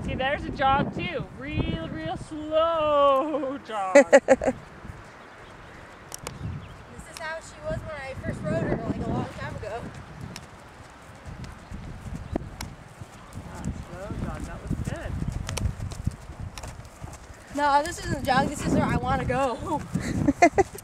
See, there's a jog too. Real slow jog. This is how she was when I first rode her, like a long time ago. Slow jog, that was good. No, this isn't a jog. This is where I want to go.